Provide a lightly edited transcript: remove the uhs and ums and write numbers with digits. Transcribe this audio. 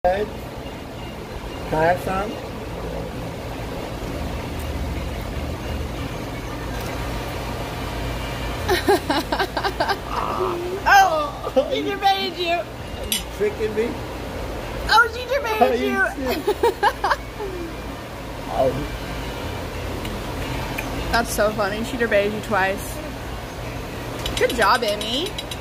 Good. Can I have some? Oh, she debated you. Are you tricking me? Oh, she debated you. Oh. That's so funny. She debated you twice. Good job, Emmy.